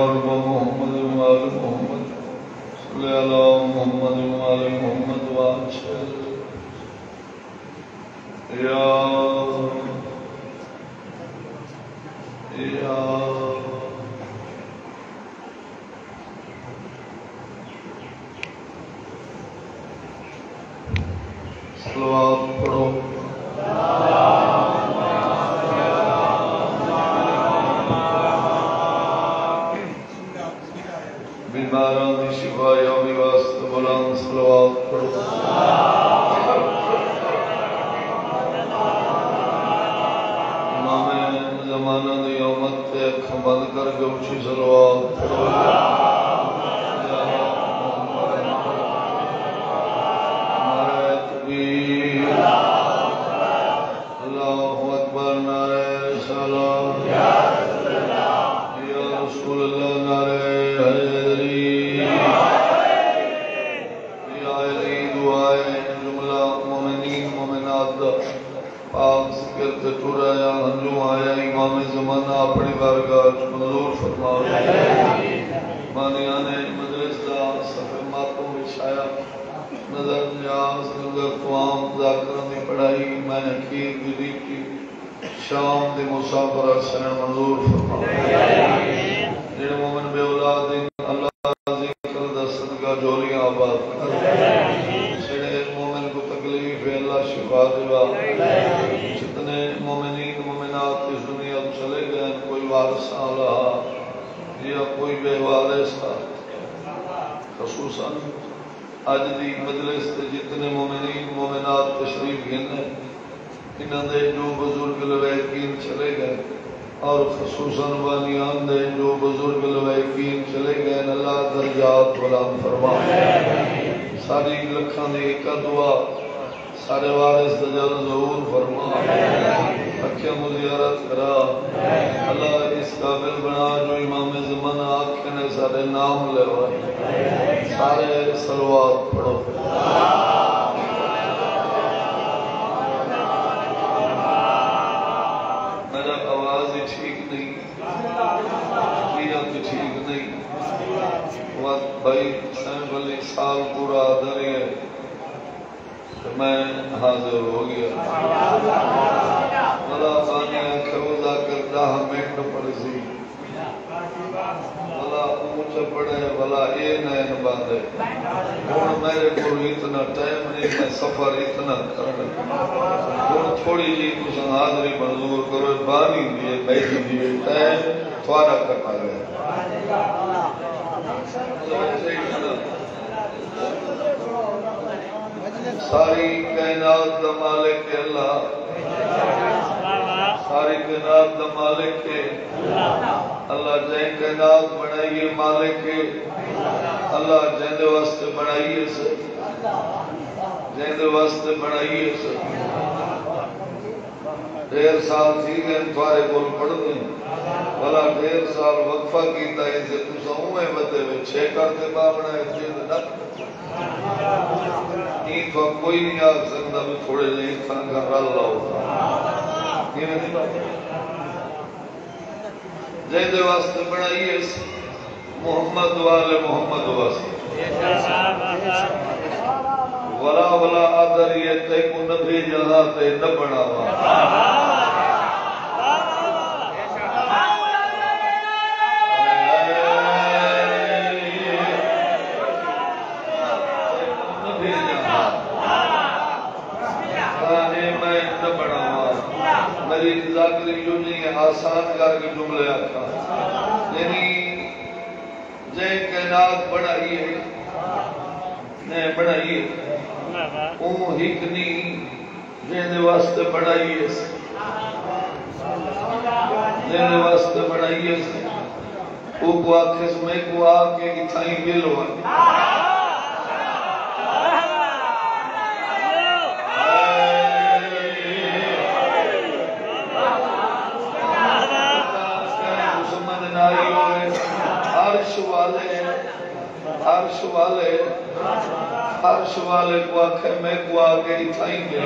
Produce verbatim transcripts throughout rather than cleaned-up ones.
رب محمد وآل محمد صلی علی محمد وآل محمد وآل یا یا صلوات پڑھو بیماروں کی شفا یومی واسطے بلند صلوات پڑھو امام زمانہ دی امت تے اکھاں بند کر کے اچھی صلوات پڑھو شام دے مسافر حسین منظور فرما جن مومن بے اولاد اللہ ذکر دا صدقہ جولیاں آباد کر جن مومن کو تکلیف ہے اللہ شفا دے جتنے مومنین مومنات اس دنیا چلے گئے کوئی وارث رہا یا کوئی بے وارث تھا خصوصاً اج دی مجلس تے جتنے مومنین مومنات تشریف گھنے انہاں دے جو بزرگ لوائقین چلے گئے اور خصوصاً بانیان دے جو بزرگ لوائقین چلے گئے اللہ درجات بلند فرما ساری لکھاں دی ایک دعا سارے وارث دجال ظہور فرما اکھیاں مزیارت کرا اللہ اس قابل بنا جو امام زمانہ آنکھیں نے سارے نام لے ہوئے سارے صلوات پڑھو بھائی سین بلی سال پورا دری ہے میں حاضر ہو گیا اللہ خانی آنکھیں وضا کرتا ہمیں پڑھ سی اللہ اونچا پڑھے بلا اے نین باندھے اور میرے کو اتنا ٹائم نہیں میں سفر اتنا کرنے اور تھوڑی جی تسا حاضری منظور کرو بانی دیئے بیٹھی دیئے ٹائم توارا کرتا گئے ساری کائنات دا مالک اللہ ساری کائنات دا مالک اللہ جائیں کائنات بنائیے مالک اللہ جائیں دے واسطے بنائیے سے جائیں دے واسطے بنائیے سے دیر سال تھی گئے انتوارے کول پڑھ دیں بلا دیر سال وقفہ کیتا ہے اسے تو سہوئے بدے میں چھے کرتے باونا ہے جیدے نک این تو کوئی نہیں آگ سکتا بھی تھوڑے نہیں تھا کر اللہ ہوتا یہ نہیں بات جیدے واسطے بڑھائیے محمد والے محمد واسطے ولا ولا آدھر یہ تے کو نبی جہاں تے نہ بڑھاوا میری ذاکری جو نہیں ہے آسان کر کے جملے آکھا یعنی جائیں کائنات بڑھائیے نہیں بڑھائیے اون ہک نہیں جائیں دے واسطے بڑھائیے جائیں دے واسطے بڑھائیے او کو آکھے میں کو آکے اتھائیں مل ہوئے عرش والے عرش والے عرش والے کو آکھے میں کو آگے اتھائیں گے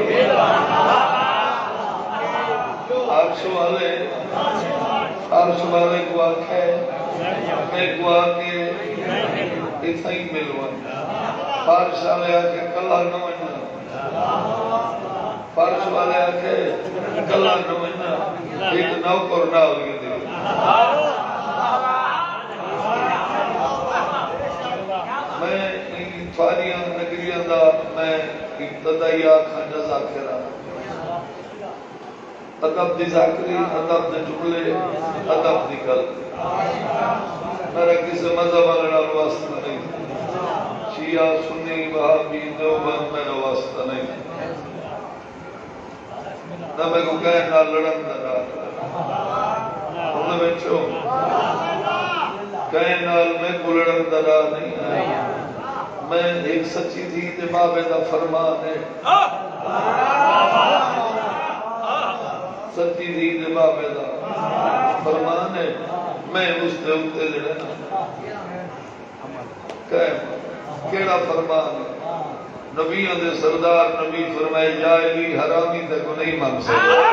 عرش والے عرش والے کو آکھے میں کو آ کے اتنا ہی ملوانا فارش والے آ کے کلا نہ بننا فارش والے آ کے کلا نہ بننا ایک نوکر نہ ہوگی دے میں فاریاں نگریاں دا میں ابتدائی آکھاں جزا کرا ادب دی ذاکری ادب دے جملے ادب دی گل میرا کسی مذہب والا واسطہ نہیں شیعہ سنی وہابی دیوبند میرا واسطہ نہیں نہ میں کو کہے نہ لڑن دا انہیں بچوں کہے نال میں کو لڑن دا نہیں ہے میں ایک سچی تھی تے بابے دا فرمان ہے سچی تھی تے بابے دا فرمان ہے میں اس دے اتے لڑنا کیڑا فرمان ہے نبیوں دے سردار نبی فرمائے جاہلی حرامی تے کو نہیں مان سکتا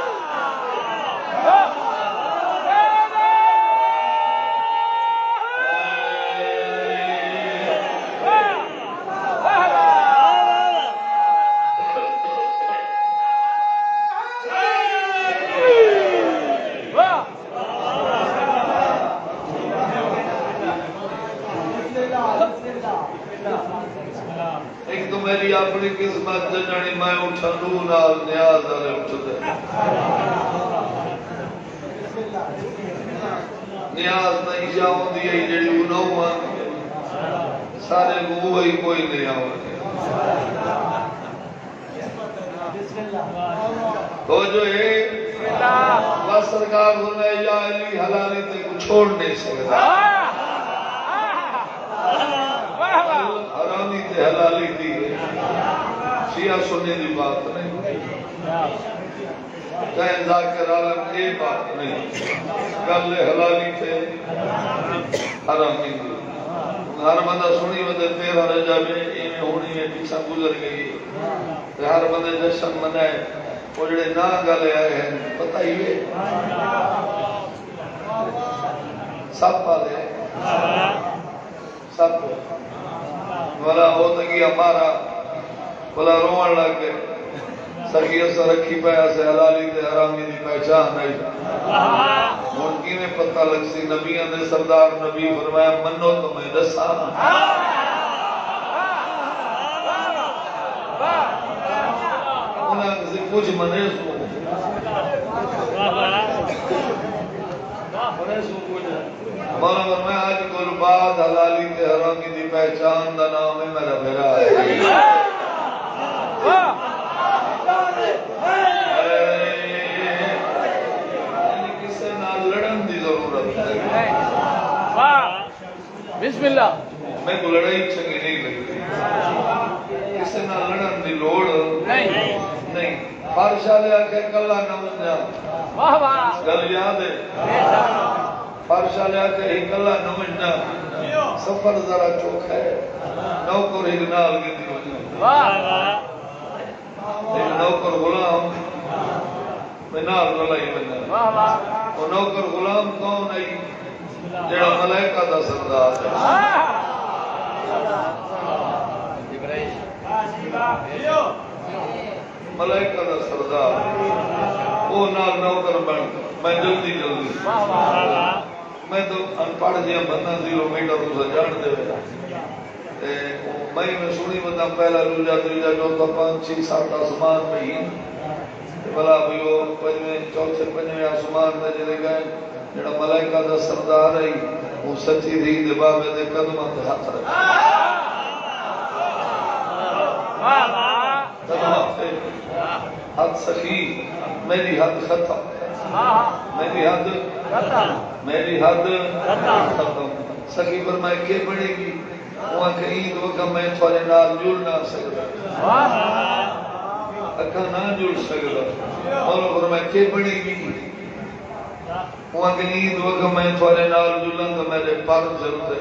اپنی قسمت جانی میں اٹھا نو نال نیاز والے اٹھتے نیاز نہیں جاؤں دی ہے جڑی انہوں آنے سارے کو وہی کوئی نہیں آنے تو جو ہے بس سرکار ہونے یا علی حلالی تے کو چھوڑ نہیں سکتا حرامی تے حلالی دی شیعہ سنی دی بات نہیں کہیں ذاکر عالم یہ بات نہیں گل حلالی تے حرامی دی ہر بندہ سنی بندے تیرہ رجب ایمیں ہونی ہے پیچھا گزر گئی ہر بندے جشن منائے وہ جڑے نا گلے آئے ہیں پتہ ہی ہے سب پالے سب والا ہوتا گیا ہمارا والا روان لگ گئے سرگیت سے رکھی پایا سے حلالی تے حرامی دی پہچان نہیں ملکی میں پتہ لگ سی نبیوں نے سردار نبی فرمایا منو تو میں دسا انہاں سے کچھ منے سو منے سو کچھ مولا فرمایا آج کل بعد حلالی تے حرامی دی پہچان دا نام ہے میرا بھیرا ہے کسے نہ لڑن دی ضرورت ہے بسم اللہ میں کو لڑائی چنگی نہیں لگتی کسے نہ لڑن دی لوڑ نہیں نہیں فارشہ لے آکے کلا نہ منجا واہ واہ گل یاد ہے فارشہ لے آکے ہی کلا نہ منجا سفر ذرا چوک ہے نوکر ہی نال کی دی وجہ ایک نوکر غلام میں نال لڑائی بنجا وہ نوکر غلام کون ہے جڑا ملائکہ دا سردار ہے ملائکہ دا سردار وہ نال نوکر بن میں جلدی جلدی میں تو انپڑھ جیا بندہ زیرو میٹر اسے جان دے میں میں سنی بندہ پہلا روجہ تریجہ چوتھا پانچ چھ سات آسمان میں ہی بلا بھی وہ پنجویں چوتھے پنجویں آسمان میں جلے گئے جڑا ملائکہ دا سردار ہے وہ سچی دی دے بابے دے قدمہ دے ہاتھ رکھا قدمہ دے حد سخی میری حد ختم میری حد میری حد ختم سخی فرمائے کہ بڑھے گی وہاں کہیں دو کم میں تھوڑے نال جڑ نہ سکتا اکھا نہ جڑ سکتا اور فرمائے کہ بڑھے گی وہاں کہیں دو کم میں تھوڑے نال جڑن تو میرے پر جلتے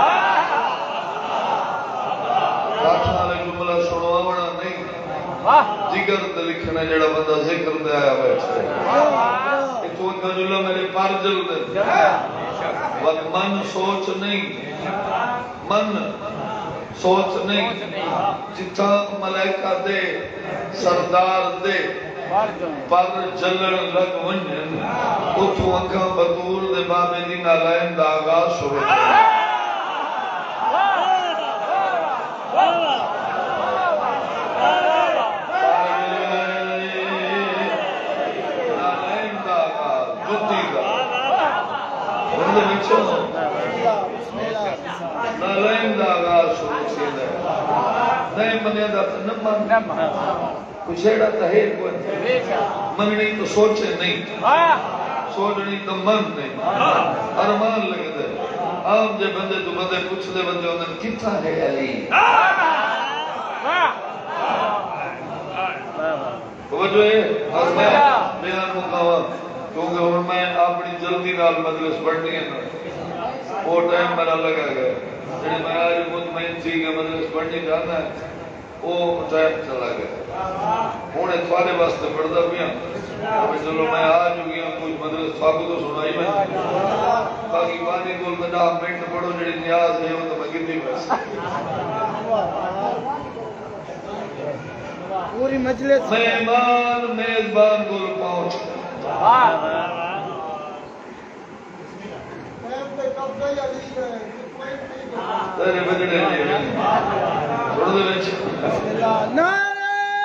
آٹھنا لے جملہ سنوانا نہیں جگر تے لکھنا جڑا بندہ ذکر دے آیا بیٹھے تو کا جملہ میرے پر جلتے وقت من سوچ نہیں من سوچ نہیں جتھا ملائکہ دے سردار دے پر جلن لگ ونجن اتھو اکھاں بطول دے بابے دی نالائن دا آغاز ہوئے نالائن دا آغاز جتی دا بندے بچوں نالائن دا آغاز شروع سے نہیں منیا دا نمان کچھ ایڑا تحیر کوئی مننی تو سوچے نہیں سوچنی تو من نہیں ارمان لگے دے آپ جے بندے تو بندے پوچھ دے بندے انہیں کتھا ہے علی توجہ ہے اور میں بیان مقاوم کیونکہ اور میں اپنی جلدی نال مجلس پڑھنی ہے نا وہ ٹائم میرا لگا گیا جنہیں میں آج مطمئن تھی کہ مجلس پڑھنی جانا ہے وہ ٹائم چلا گیا ہونے تھوڑے واسطے پڑھتا بھی ہوں چلو میں آج ہو گیا کچھ مدرس تھاکو تو سنائی میں باقی بانی کول میں دہ منٹ پڑھو جڑی نیاز ہے وہ تو میں گندی بس پوری مجلس مہمان میزبان کول پہنچ تیرے بجڑے نہیں چھوڑ دے بچ نعرہ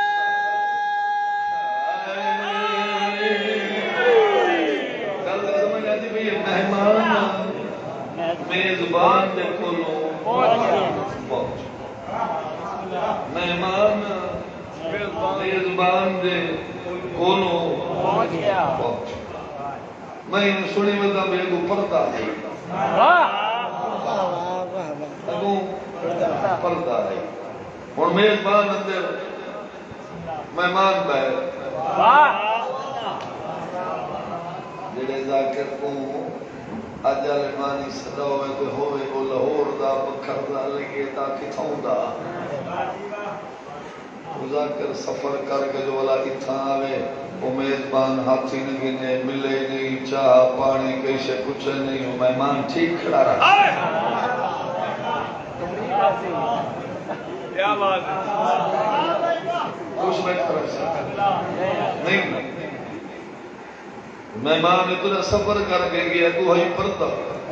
کل سمجھ آتی بھئی مہمان میزبان دے کولوں پہنچ مہمان میزبان دے کولوں پہنچ میں سنی مدہ میں کو پردہ ہے اگوں پردہ ہے اور میزبان اندر مہمان باہر جڑے ذاکر کو اجل مانی صداو میں کوئی ہوئے کو لاہور دا بکھر دا لگے تا کتھوں دا ذاکر سفر کر کے جو والا اتھا آوے وہ میزبان ہاتھی نگینے ملے نہیں چاہ پانی کیسے کچھ نہیں وہ مہمان ٹھیک کھڑا رہا کیا بات کچھ میں کھڑا سکتا نہیں مہمان اتنا سفر کر کے گیا تو ہی پردہ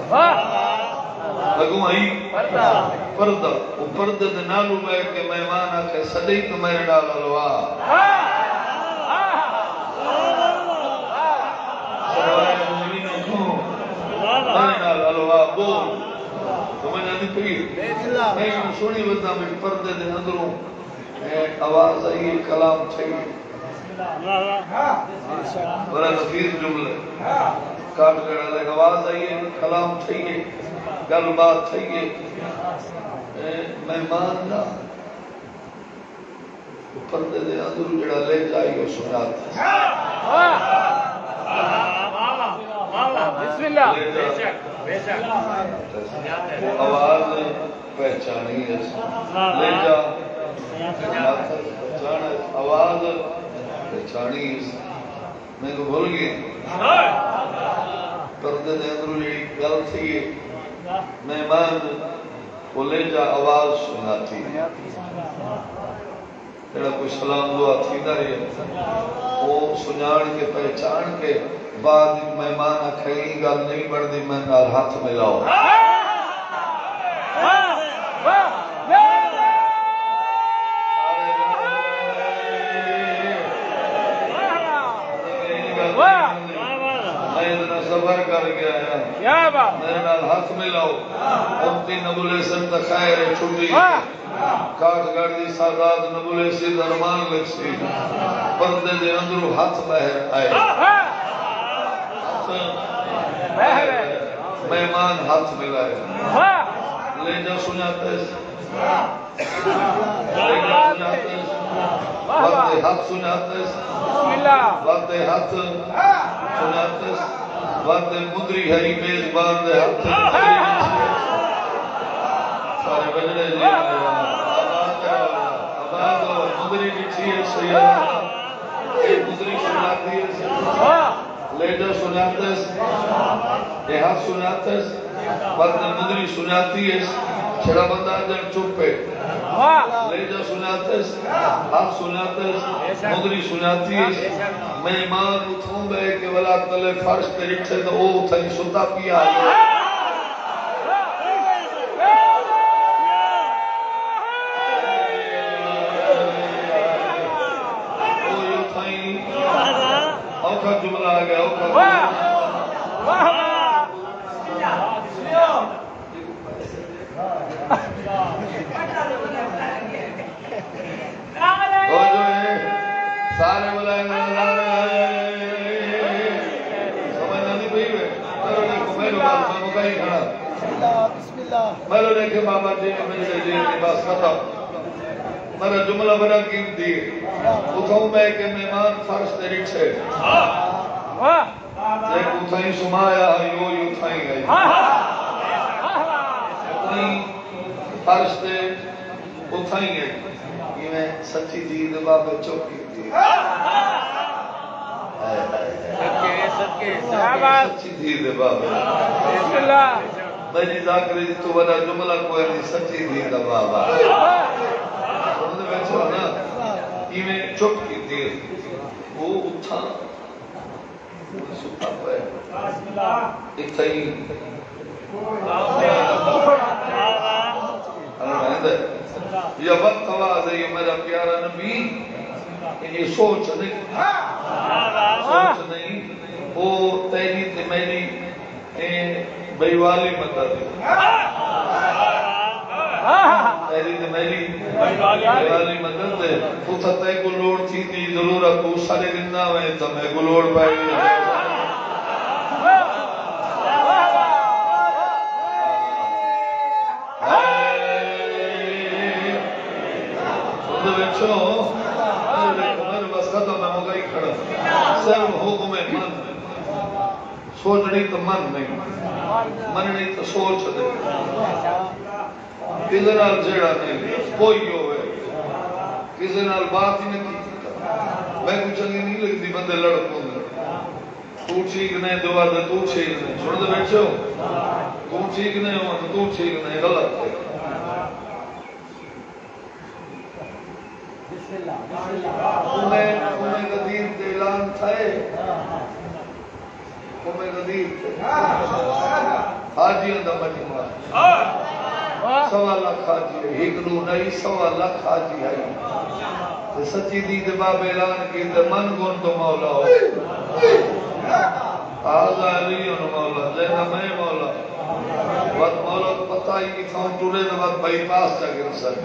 اگوں ہی پردہ وہ پردہ دے نالو بیٹھ کے مہمان آکے صدی تو میرے ڈال الوا میرے ڈال الوا بول تو میں جانی پیر میں سونی بتا میں پردے دے اندروں آواز آئی کلام چاہیے بڑا نفیس جملے کاٹ کر لے آواز آئیے کلام چاہیے گل بات چاہیے مہمان نہ پردے دے اندر جڑا لے جائیے سناتا بسم اللہ آواز پہچانی ہے لے جا آواز پہچانی میں کو بھول گیا پردے دے اندر جڑی گل تھی مہمان کو لے جا آواز سناتی جڑا کوئی سلام دعا تھی نہ رہی وہ سنان کے پہچان کے بعد مہمان کھئی گل نہیں بڑھتی میں نال ہاتھ ملاؤ سفر کر گیا میرے نال ہاتھ ملاؤ امتی نبولے سن خیر چھٹی کاٹ گڑ دی سادات نبولے سی درمان لگ سی پردے دے اندرو ہاتھ باہر آئے مہمان ہاتھ ملائے لے جا سناتا ہے لے جا سناتا ہے وقت ہاتھ سناتا ہے وقت ہاتھ سناتا ہے وقت مدری ہے میزبان دے ہاتھ سارے بجڑے جی آباد ہو مدری بچھی ہے سیاح مدری سناتی ہے لے جا سناتا ہے حق سناتا ہے وقت مدری سناتی ہے چھڑا بندہ جن چپے لے جا سناتا ہے حق سناتا ہے مدری سناتی ہے میں ایمان اتھوں بے کہ ولا تلے فرش تے رکھے تو او اتھائی ستا پیا ہے اوکھا جملہ آ گیا اوکھا جملہ سارے بلائیں سمجھنا نہیں پہی ہوئے میرے دیکھو میرے بات میں مکائی کھڑا میرے دیکھے بابا جی میرے جی کی بات ختم میرا جملہ بڑا قیمتی ہے اتھوں میں کہ مہمان فرش تے رکھے ایک اتھائی سمایا یو یو اتھائی گئی اتھائی فرش تے اتھائی گئی یہ میں سچی دید بابے چوکی تھی سچی دید بابے میں نے ذاکری تو بڑا جملہ کوئی نہیں سچی دید بابا سمجھے بیچو نا یہ میں چپ کی دیر وہ اتھا ستا پہ ایک تھائی یہ وقت آواز ہے یہ میرا پیارا نبی یہ سوچ نہیں سوچ نہیں وہ تیری تے میری بیوالی مدد تیری تے میری بیوالی مدد ہے اتھا تے کو لوڑ تھی تھی ضرورت کو سارے دن نہ ہوئے تو میں کو لوڑ پائی میرے بس ختم ہے مگائی کھڑا صرف حکم من سوچنی تو من نہیں مننی تو سوچ نہیں کسی نال جڑا نہیں کوئی ہوئے کسی نال بات ہی نہیں کی میں کچھ چنگی نہیں لگتی بندے لڑکوں نے تو ٹھیک نہیں دعا دے تو ٹھیک نہیں چھوڑ دے بیٹھو تو ٹھیک نہیں ہو تو ٹھیک نہیں غلط ہے تمہیں تمہیں قدیر تے اعلان تھائے تمہیں قدیر تے حاجی اندہ مجموعہ سوا لکھ حاجی ہے ایک دو نئی سوا لکھ حاجی ہے سچی دید باب اعلان کی تے من گن تو مولا ہو آزا علی انہوں مولا لینا میں مولا وقت مولا تو پتہ ہی کی تھا ٹورے دے وقت بائی پاس جا گر سر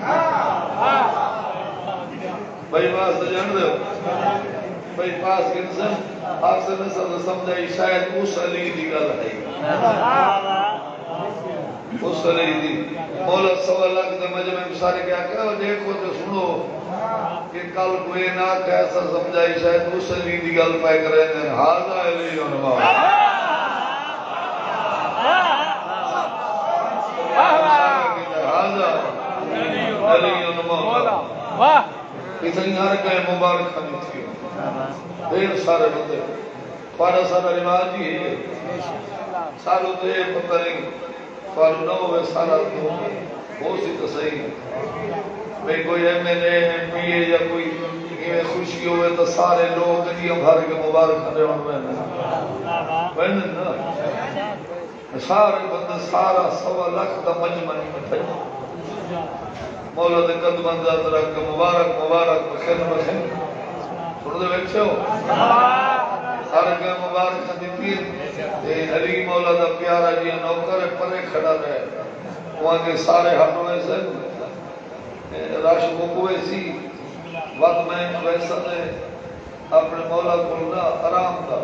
بھائی پاس تو جان دے بھائی پاس کنسن آپ سے نسل سمجھائی شاید اس علی دی گل ہے اس علی دی مولا سوا لکھ دے مجمع مسارے کیا کہا دیکھو تو سنو کہ کل کوئی نہ کیسا سمجھائی شاید اس علی دی گل پائے کرے ہیں حاضر علی انہوں حاضر علی انہوں اتنی ہر گئے مبارک ہمیں تھی دیر سارے بندے پارا سارا رواج ہی ہے ساروں تو یہ پتہ نہیں فارو نہ ہوئے سارا تو ہو سی تو صحیح ہے بھئی کوئی M N A M P A یا کوئی یہ خوشی ہوئے تو سارے لوگ دنیا بھر کے مبارک ہمیں ہوئے بہن نا سارے بندے سارا سوا لکھ دا مجمع نہیں تھے مولا دے قدم انداز رکھ مبارک مبارک بخیر بخیر سن دے بیٹھے ہو سارے کے مبارک دیتی علی مولا دا پیارا جی نوکر پرے کھڑا رہے وہاں کے سارے ہٹوئے سے راش مکوئے سی وقت میں ویسا دے اپنے مولا کھولنا آرام دا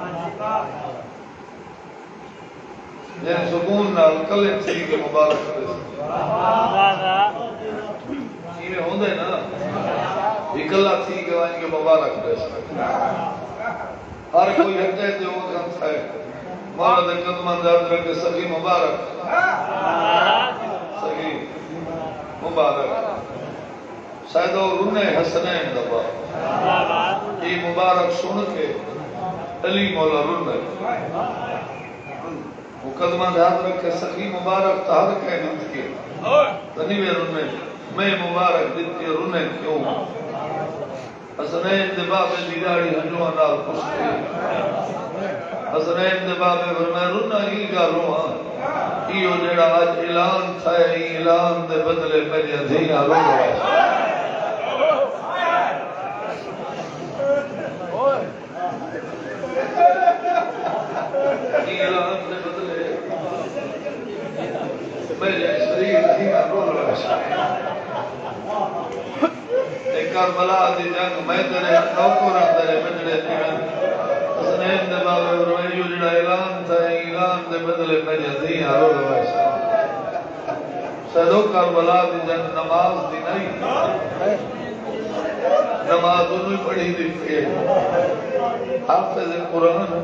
یہ سکون نال کلے تھی کے مبارک کرے یہ ہوندے نا اکلا تھی کہ وہاں کے مبارک کرے ہر کوئی ہٹے دے وہ کم تھا مولا دے قدم انداز رکھے سخی مبارک سخی مبارک شاید وہ رونے حسنین دبا یہ مبارک سن کے علی مولا رونے مقدمہ یاد رکھے سخی مبارک تہر کے نت کے تنی میں رونے میں مبارک دیتی رونے کیوں حسنین دے بابے دیداری ہنجوان نال پستے حسنین دے بابے فرمائے رونا ہی گا روحاں ایو جڑا آج اعلان تھا اعلان دے بدلے میری دھیاں رو رہا اعلان دے بدلے میری شریر دھیاں رو رہا کربلا دی جنگ میں تیرے نوکر تیرے بجڑے دیوان حسنین دے بابے فرمائے یو جڑا اعلان تھا اعلان دے بدلے میری دھیاں رو رہا سیدو کربلا دی جنگ نماز دی نہیں نماز انہوں پڑھی دی پہ حافظ قرآن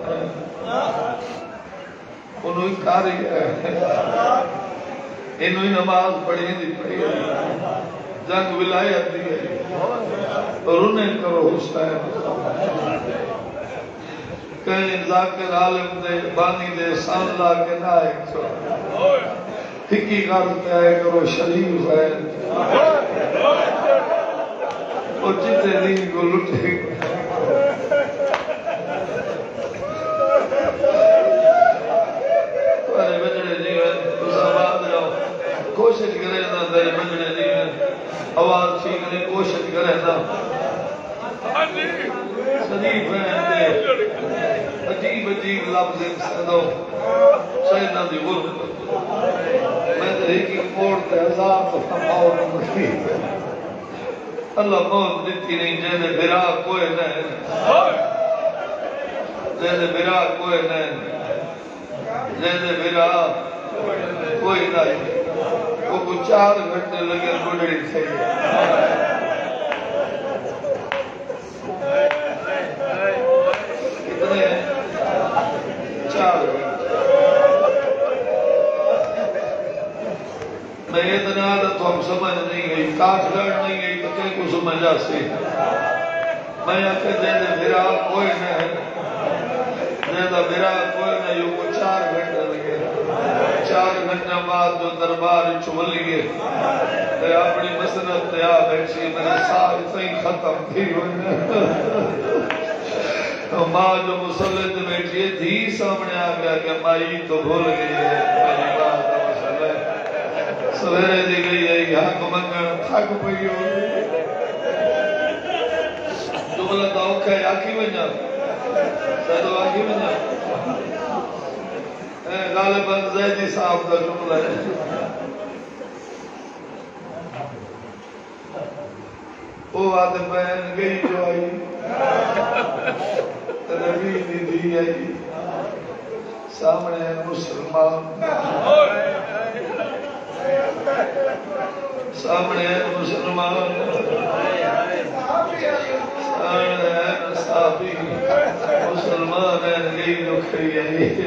انہوں کاری ہے انہوں نماز پڑھی دی پہ جنگ ولایت دی ہے اور انہیں کرو حسین کہیں ذاکر عالم دے بانی دے سان لا کے نہ ایک چھوڑ ہکی کرتے آئے کرو شریف ہے اور جتے دین کو لٹے تمہارے بجڑے جیون اس آباد جاؤ کوشش کرے نا تیرے بجڑے جیون آواز سیکھنے کوشش کرے نا شریف ہے عجیب عجیب لفظ سدو سیدنا دی غربت میں تو ایک ایک موڑتے ہزار تو موت مکی اللہ موت دیتی نہیں جیسے بھرا کوئی نہیں جیسے بھرا کوئی نہیں جیسے بھرا کوئی نہیں وہ کچھ چار گھنٹے لگے گھڑی تھے کتنے چار گھنٹے میں اتنا تو ہم سمجھ نہیں گئی کاٹ لڑ نہیں گئی تو کہیں کو سمجھا سی میں آکے جیسے بھرا کوئی نہیں جیسے بھرا کوئی نہیں یہ کو چار گھنٹے لگے چار گھنٹے بعد جو دربار چھول لیے تے اپنی مسنت تے آ بیٹھی میرے سال سے ختم تھی ماں جو مسلط بیٹھی تھی سامنے آ گیا کہ مائی تو بھول گئی ہے میری بات کا مسئلہ ہے سویرے دی گئی ہے یہاں کو منگن تھک پئی ہو تو بلا تاؤکھ ہے آکھی بنجا سیدو آکھی بنجا غالباً زیدی صاحب کا جملہ ہے وہ آدھے بہن گئی جو آئی نبی دی دی آئی سامنے مسلمان سامنے مسلمان سامنے صحابی مسلمان گئی جو کھئی آئی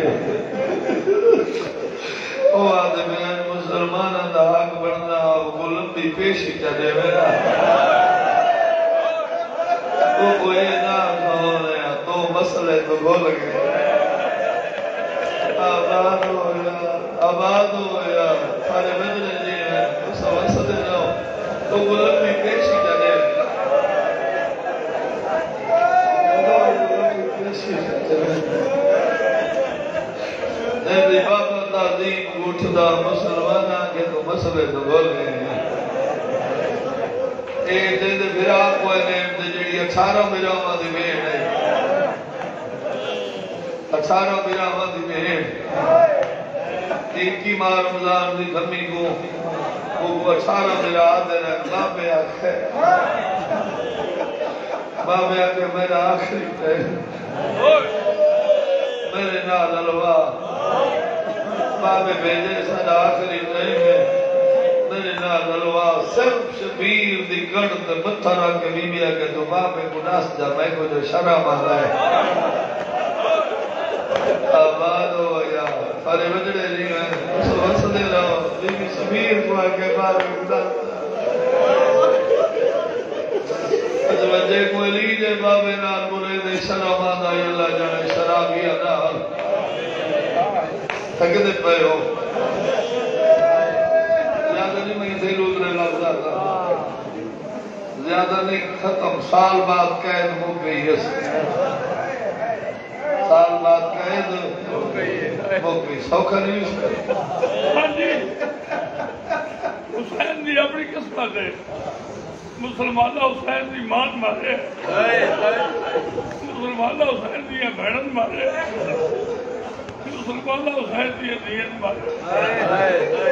وہ آدھے بہن مسلمان دا حق بڑھنا وہ لمبی پیشی چلے میرا وہ کوئی نہ کھونے تو مسئلے تو بھول گئے آباد ہویا آباد ہویا سارے بجنے جی ہیں تو سواسدے جاؤ تو وہ لمبی پیشی چلے جیسے بابا تعظیم گوٹھدا مسلمان آگے تو مسئلے تو بھول گئے ہیں ایک جیسے بھرا کوئی نیم جیڑی اٹھارہ بھراواں دی بھیڑ ہے اٹھارہ بھراواں دی بھیڑ ایک ہی ماہ رمضان دی دھمی کو وہ اٹھارہ بھرا دے رہے بابے آکھے بابے آکھے میرا آخری ٹائم میرے نال الوا بابے بھیجے سارا آخری ٹائم ہے میرے نال الوا صرف شبیر دی گڑھ تے متھا رکھ کے بی بی آکے تو بابے کو ناس جا میں کو جو شرع مانا ہے آباد ہو یا سارے بجڑے جی ہیں اس وقت دے رہو بی بی شبیر کو آکے بابے کو ناس جا وجہ کو لیجے بابے نال مرے دے شرع مانا یا اللہ جانے شرابی ادا تھکتے پے ہو زیادہ نہیں میں سے ادھر لگ جاتا زیادہ نہیں ختم سال بعد قید ہو گئی ہے سال بعد قید ہو گئی سوکھا نہیں اس کا حسین دی اپنی قسمت ہے مسلمان حسین دی مان مارے مسلمان حسین دی بہن مارے مسلمان حسین دی نیت مارے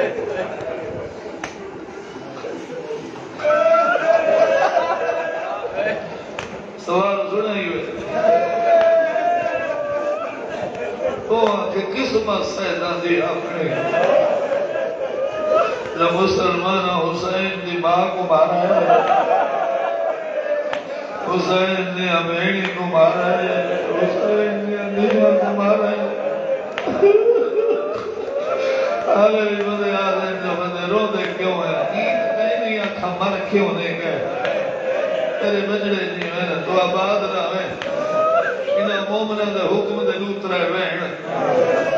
سوال سنا ہی ہوئے تو کہ قسمت سیدہ دی اپنے جب مسلمان حسین دی ماں کو مارا ہے حسین نے امیڑی کو مارا ہے حسین نے اندیمہ کو مارا ہے آگے بھی بدے آدھے جو بدے رو دے کیوں ہے عید کہیں نہیں آکھا مر کیوں نہیں گئے تیرے بجڑے جی میں نے تو آباد رہا ہے انہا مومنہ دے حکم دے لوت رہے وین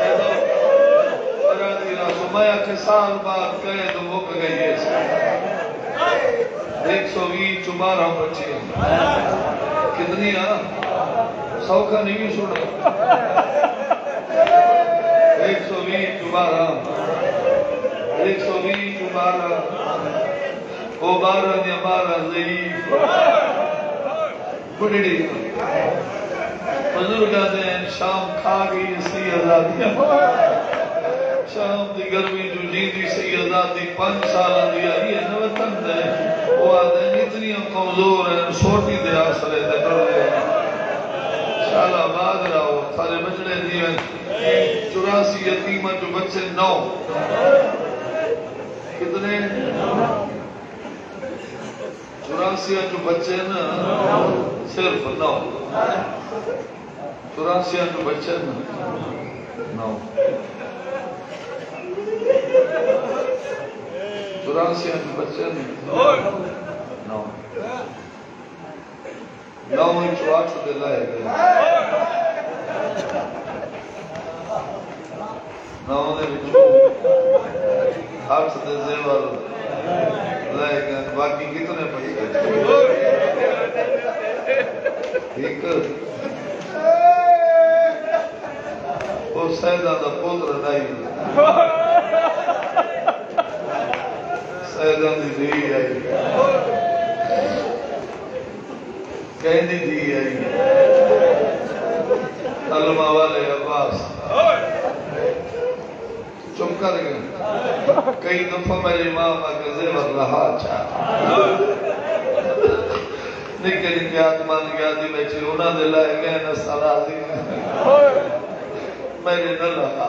سمایا کے سال بعد کہے تو وہ گئی ہے ایک سو وی چمارہ بچے کتنی آ سوکھا نہیں سوڑا ایک سو وی چمارہ ایک سو وی چمارہ وہ بارہ نے بارہ ضعیف بڑی بزرگاں نے شام کھا گئی اسی آزادیاں شام دی گرمی جو جی دی سی آزادی پانچ سالہ دی آئی ہے نوتن دے وہ آدھے اتنی کمزور ہیں چھوٹی دے آسرے دے کر دے شالا آباد رہو سارے بچڑے دیئے چوراسی یتیمہ جو بچے نو کتنے چوراسی جو بچے نا صرف نو چوراسی جو بچے نا نو چوراسی جو بچے نا نو نو ہی چواچو دے لائے گئے نو نے بچو ہاتھ دے زیور لائے گئے باقی کتنے پڑی گئے ایک وہ سیدہ دا پوتر دائی سیدہ دی دی آئی کہنی دی آئی علمہ والے عباس چپ کر گئے کئی دفعہ میری ماں کا زیور رہا چاہا نکے نکے آتمان گیا دی بیچے انہاں دے لائے گئے نا سارا دی میرے نہ رہا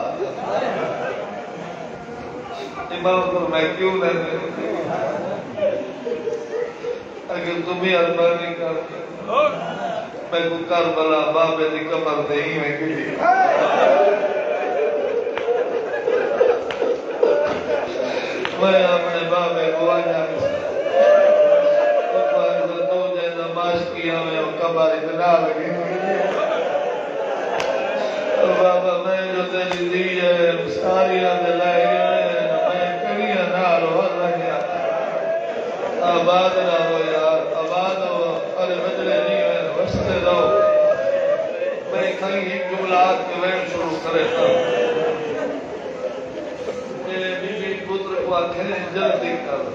امام پر میں کیوں رہنے اگر تمہیں ارمانی کرتے میں کو کربلا بابے دی کمر نہیں میں گلی میں اپنے بابے کو آجا تو جیسا ماش کیا میں کمر اتنا لگی بابا میں جو تیری دی ہے ساری آدھے لائے گئے میں کڑیاں نال ہو رہی آباد نہ ہو یار آباد ہو ارے بجلے نہیں ہوئے وستے دو میں کھائی ایک جملات کے وین شروع کرے تھا میرے بی بی پتر کو آنکھیں جلدی کر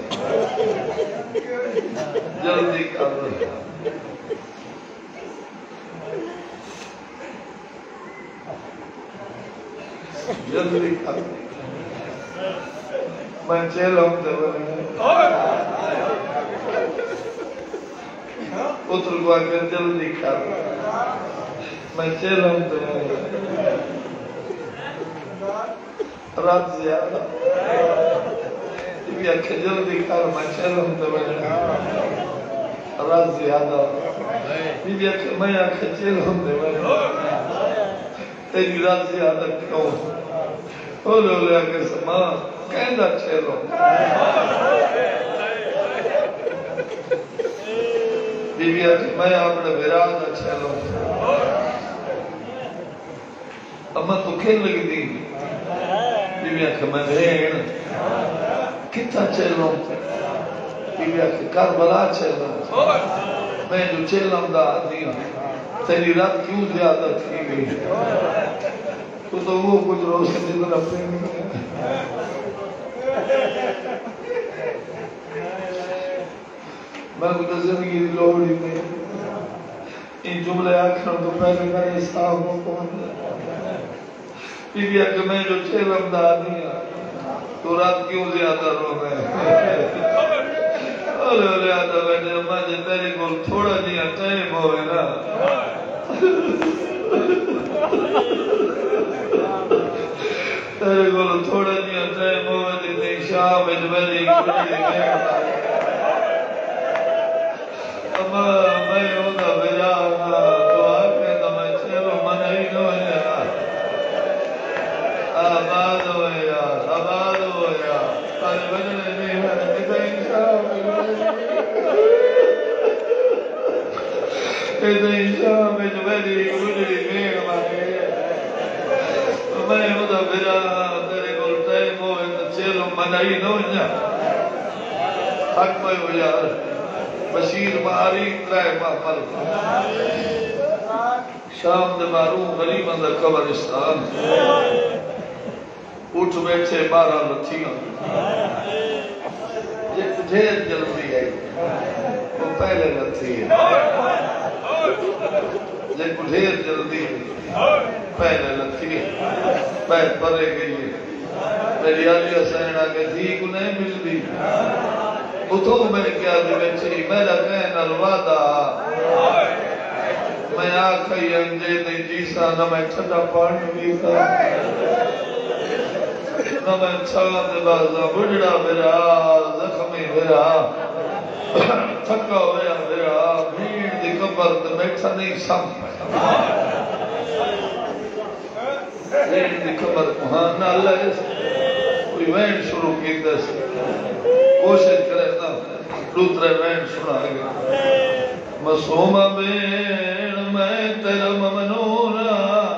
جلدی کر جلدی کر میں چیل ہوں دے بنے پتر کو آنکھیں جلدی کر میں چیل ہوں دے بنے رات زیادہ بھی آنکھیں جلدی کر میں چیل ہوں دے بنے رات زیادہ بھی آنکھیں میں آنکھیں چیل ہوں دے بنے تیری رات زیادہ کیوں اولے اولے آگے سما کہندہ چیلو بی بی آتی میں اپنے برادہ چیلو اما تو کھیل لگی دی بیوی آکھے میں بھین کتنا چیلوں بیوی آکھے کربلا چیلوں میں جو چیلوں دا آدھی ہوں تیری رات کیوں زیادہ تھی گئی تو تو وہ کچھ روشن جدر اپنے نہیں میں کچھ زندگی لوڑی میں ان جملے آکھروں تو پہلے میں صاحب ہوں کون بی بی کہ میں جو چھ رمضان دیا تو رات کیوں زیادہ رو گئے اولے اولے آتا بیٹھے اماں جے تیرے کو تھوڑا جیا ٹائم ہوئے نا تیرے کو تھوڑا جیا ٹائم ہوئے جتنی شام میں میری گھڑی گئے اماں میں ہوتا بجا تو آکے تو میں چھرو من ہی نو ہے آباد ہو یار آباد ہو یار پر بجنے نہیں ہے ادھا انشاء ادھا انشاء میں جو میری گجری میڑ مانے میں ادھا بجا تیرے کو ٹائم ہوئے تو چھرو من ہی نو ہے حق میں ہو یار بشیر ماری ترائے ماں شام دے معروم غریب اندر قبرستان اٹھ بیٹھے بارہ لتھیاں یہ ڈھیر جلدی ہے وہ پہلے لتھی ہے یہ ڈھیر جلدی ہے پہلے لتھی ہے پہلے پرے گئی ہے میری علی حسین آگے دھی کو نہیں ملتی اتھو میں کیا دے بیچی میرا کہنا الوادہ میں آکھائی انجے دے جیسا نہ میں چھٹا پانی بیتا نہ میں چھاند بازا بڑھڑا میرا زخمی میرا تھکا ہویا میرا بھیڑ دی قبر تے بیٹھا نہیں سم بھیڑ دی قبر مہانا اللہ کوئی وین شروع کی دس کوشش کرے نا دوسرے وین سنا گیا مسومہ بین میں تیرا ممنونا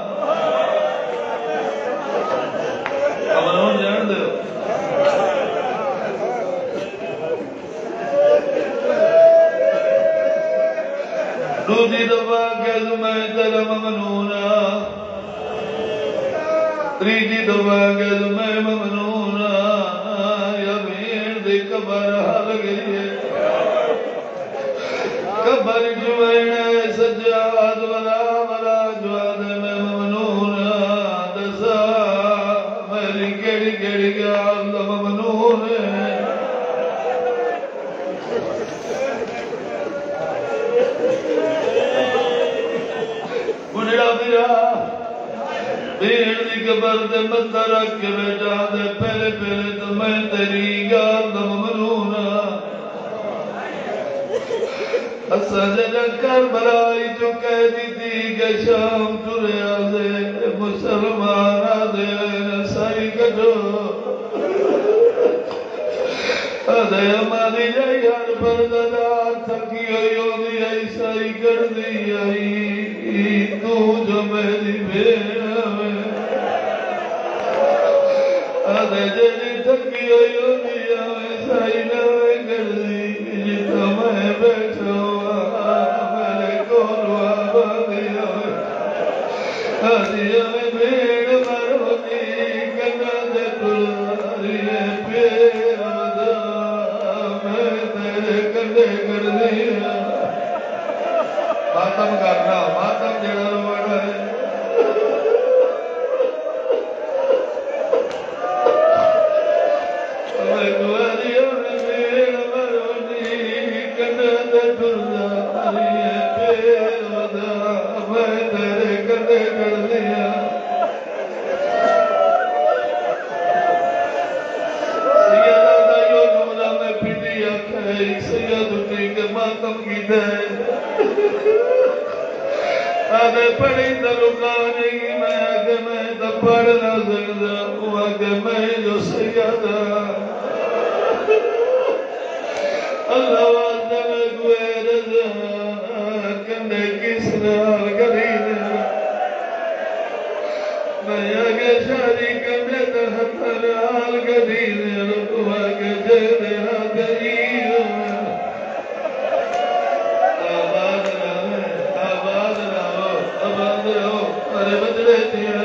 ممنون جان دے دوسری دفعہ کہہ میں تیرا ممنونا تریجی دفعہ کہہ میں ممنونا یا بھیڑ دی قبر حال گئی ہے قبر جوائن سجاد ولا ولا جواد میں ممنونا دسا میری کیڑی کیڑی گیال ممنون ہے بڑھڑا میرا بھیڑ دی قبر دے مدر رکھ کے بیٹا دے پہلے پہلے تو میں تیری گال ممنونا سجدہ کربلائی جو کہہ دی تھی کہ شام ترے آزے مسلمان آزے نسائی کٹو آزے ہماری جائی ہر پرددار تھکی ہوئی ہوئی ایسائی کر دی آئی تو جو میری بھیڑ میں آزے جیلی تھکی ہوئی ہوئی ایسائی نوے کر دی جتا میں بیٹھا آدھیا میں بھیڑ مرونی کنا دے پلاری پیر مدہ میں تیرے کندے کر دیا ماتم کرنا ماتم جڑا روڑا ہے آدھیا میں بھیڑ مرونی کنا دے پلاری پیر مدہ میں تیرے کندے کر دیا سیدہ دا یو جملہ میں پیٹی آکھائی سید اٹھی کے ماتم کی دے آدھے پڑھی تا لکانے کی میں آگے میں تا پڑھنا سکتا ہوں آگے میں جو سیدہ اللہ واسطے میں کوئے رضا کندے کس نال کری دے میں آگے شادی کرنے تا حتى القدير ربك جد هديه آباد رہو آباد رہو آباد رہو ارے بدلے دیا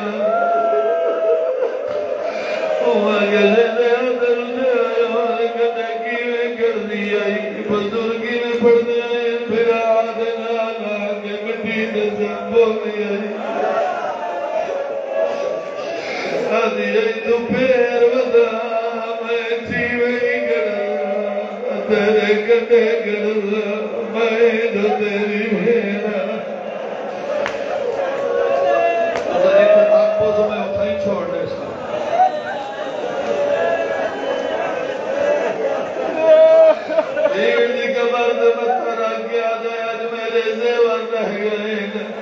بزرگی میں پڑھنے آئے پھر آدھنا لاغے مٹی دے زنبولی آئی آدھی آئی تو پیر ودا میں چیوئی گڑا تیرے کٹے گڑا میں دو تیری بھیڑا اگر ایک تاک پوزو میں اتھائی چھوڑ دے سا ایک دی کبر دے مطر آگے آ جائے آج میرے زیور رہ گئے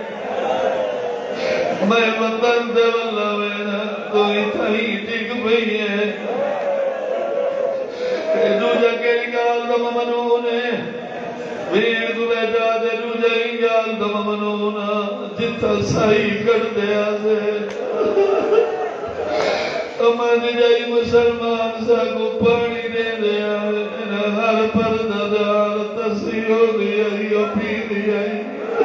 میں وطن دے واللہ وینا تو اتھائی ٹک بھئی ہے جو جگہ گال دم منونے ویر دو بیٹا دے جو جگہ گال دم منونا جتا سائی کر دے آزے امن جائی مسلمان سا کو پانی دے دے آئے ہر پرددار تسیو دے آئی او پی دے آئی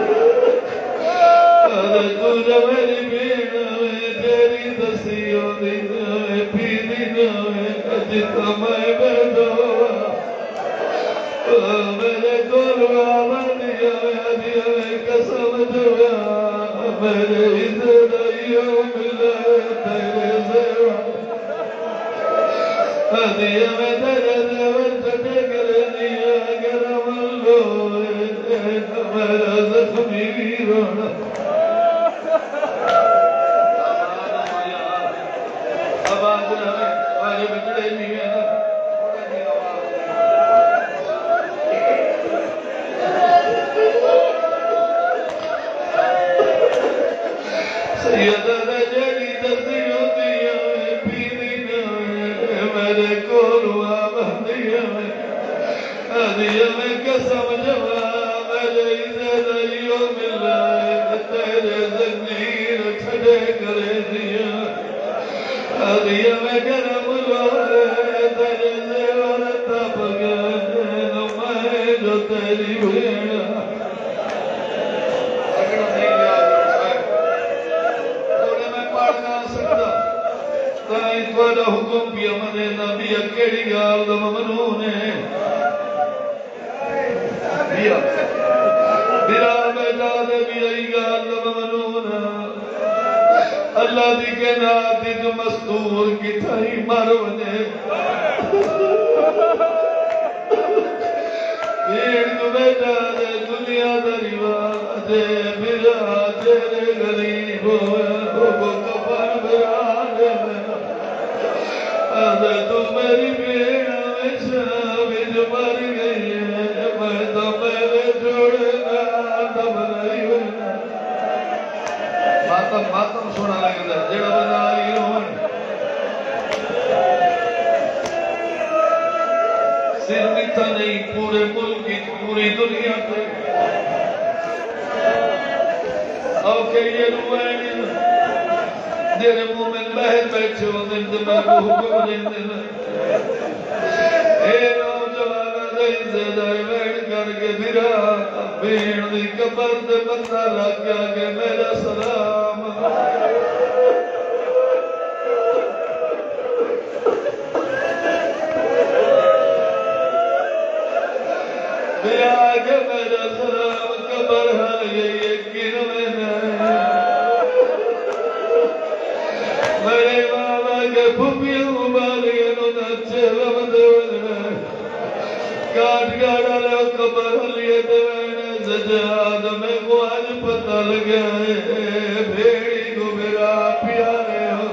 ارے تجھا میری بینا میں تیری تسیو دے آئے پی دے آئے جتا میں بیٹھا میرے گولوا بندیا میں دیا میں قسم جوا میرے عزت آئیو ملا تیرے سیوا دیا میں تیرے دیور چٹے کرے دیا گرم لوئے میرا زخمی ویرونا اب آج رہے آج بچڑے نہیں ہے سیدہ جڑی دسیوں دیا میں پیری نہ میرے کولوا بندیا میں دیا میں قسم جوا میرے عزت آئیو ملا تیرے زنجیر چھڑے کرے دیا دیا میں گرم لوے تیرے زیور تپ گئے میں جو تیری بھیڑا توالا حکم بھی امنے نبی اکیڑی گال دم منونے بیا بیا بیٹا دے بیائی گال دم منونا اللہ دی کے ناتی جو مستور کی تھائی مرونے بھیڑ تو بیٹا دے دنیا دریوا دے بیا تیرے غریب ہویا وہ کفر بیا دے تو میری بیڑا میں شامل مر گئی ہے میں تو میرے جوڑنا دم نہیں ہونا ماتم ماتم سونا لگتا ہے جڑا بنائی ہوں صرف اتنا نہیں پورے ملک کی پوری دنیا پہ اوکے یہ روائیں جیرے مومن بہت بیٹھے ہوتے ہیں میں کو حکم دیتے ہیں اے نوجوانا دہی سے دائی بیٹھ کر کے بھرا بھیڑ دی کبر دے بندہ لگ گیا کہ میرا سلام بھرا کہ میرا سلام کبر ہے یہ یقین میں نہیں میرے بابا کے پھپیوں بالیاں نو نچے لمدے وینے کاٹ گاڑا لے قبر لیے دے وینے سجاد میں کو آج پتہ لگے بھیڑی کو میرا پیارے ہو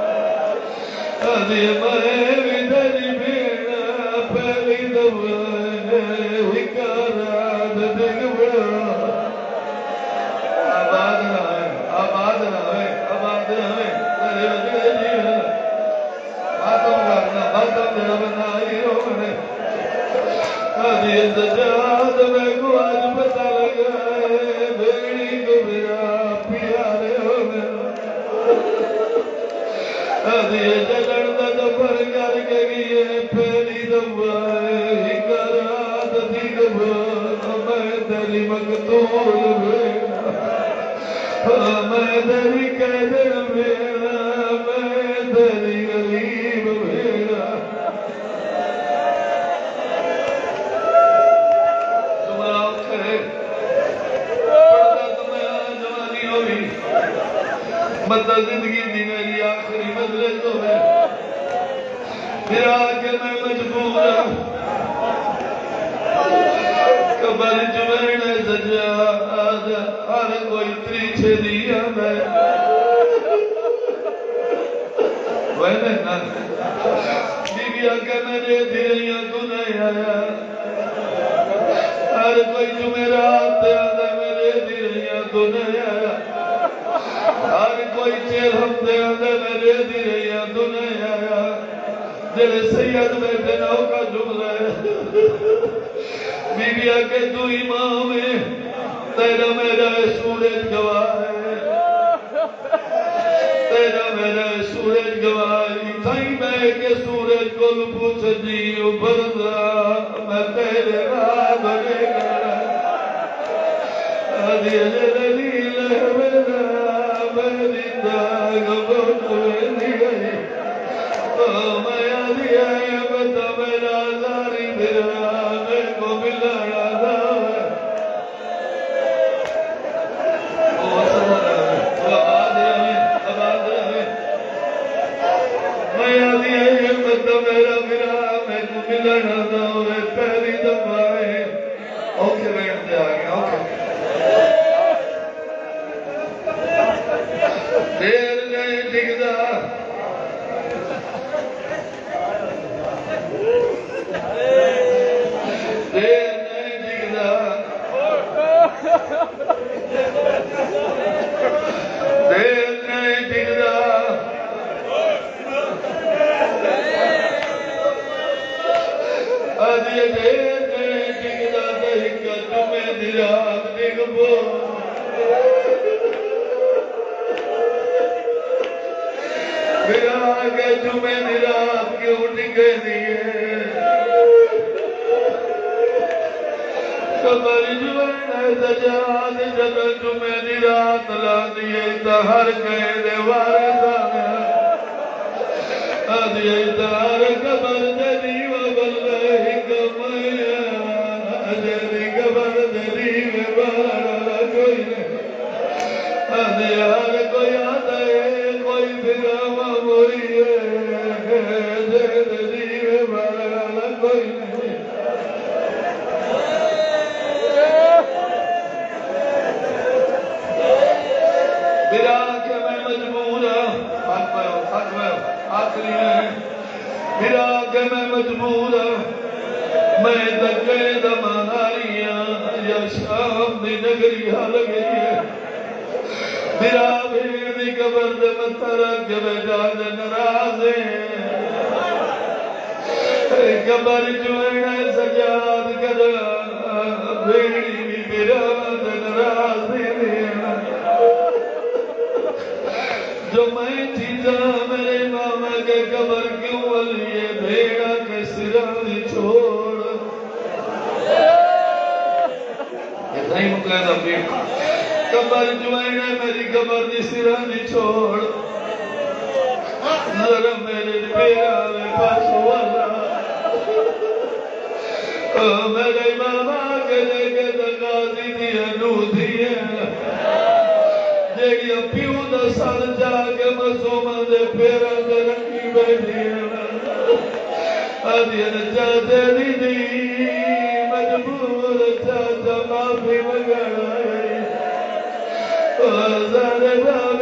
آدھی میں بھی دری بھیڑا پہلی دبائے ہکارات دگ بڑا آباد رہے آباد رہے آباد رہے ماتم جڑا بنائی ہونے حدیث جہاد میں کو آج پتہ لگا ہے بھیڑی کو میرا پیارے ہونے حدیث جڑا پھیلی دبائے کرات دی گبر میں تیری مقتول بھیڑا میں تیری قید بھیڑا میں تیری غریب بھیڑا تمہارا آنکھے پڑھتا تمہیں جوانی ہوئی مطلب زندگی دی میری آخری مجلس ہوئے پھر آگے میں مجبور ہوں قبر جمعنے سجاد ہر کوئی تریچے دیا میں وینے نا بی بی آگے میرے دھیریاں تو نہیں آیا ہر کوئی جمعرات آدھا میرے دھیریاں تو نہیں آیا ہر کوئی چیل ہفتے آدھے میرے دھیریاں تو نہیں آیا جلے سید بیٹھے نہ کا جملہ بی بی آکے تو امام ہے تیرا میرا سورج گواہ ہے تیرا میرا سورج گواہ ہے تھائی میں کہ سورج کو لپوچھ جیو بردہ میں تیرے راہ بنے گا آدھی جلیل ہے میرا میری داغ بہت میری گئی میں آدھی آئے بتا میرا زاری میرا میرے کو ملا یاد آئے وہ سمجھ آئے وہ آباد آئے آباد آئے میں آدھی آئے بتا میرا میرا میرے کو ملا یاد آئے پہلی دفعہ آئے اوکے بیٹھتے آگے اوکے دیر جائے ٹھگدہ دیر نہیں ٹھگدہ دیر نہیں ٹھگدہ آج یہ دیر نہیں ٹھگدہ دہکہ تمہیں دلات ٹھگبو پھر آگے تمہیں نرات کے اٹھ کے دیئے قبر جوائن سجاد جب تمہیں نرات لا دیئے تہر قید وارثانا آدھیے تہر قبر جدی و بلغی کمیا جدی قبر جدی و بارا کوئی نہیں آدھیے ہر کوئی آتا ہے کوئی بھگاما موئی ہے جدی و بارا کوئی نہیں میرا کہ میں مجبور ہوں حق میں ہوں حق میں ہوں آخری ہے میرا کہ میں مجبور ہوں میں دکے دماناریاں یا شام دی نگری حال گئی ہے میرا بھیڑ دی قبر دے مطرق کے بیٹا دے نرازے قبر جوئے سجاد کر بھیڑی بھی میرا دے نرازے دینا جو میں چیزا میرے ماما کے قبر کیوں ولیے بھیڑا کے سرانی چھوڑ اتنا ہی مقیدہ پھر قبر جوائنے میری قبر دی سرانی چھوڑ ذرا میرے پیرا میں پاس والا میرے ماما کے لے کے دقاتی دیا نو دیا جیگی پیو دا سال جا کے مسومہ دے پیرا دے رنگی بیٹھی آدھین چاہتے دی دی مجبور چاہتا معافی مگڑائی آزار دا